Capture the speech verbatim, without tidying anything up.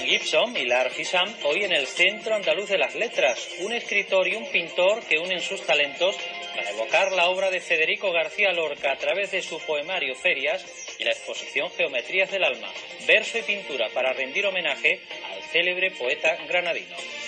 Gibson y Lar Hisham hoy en el Centro Andaluz de las Letras, un escritor y un pintor que unen sus talentos para evocar la obra de Federico García Lorca a través de su poemario Ferias y la exposición Geometrías del Alma, verso y pintura para rendir homenaje al célebre poeta granadino.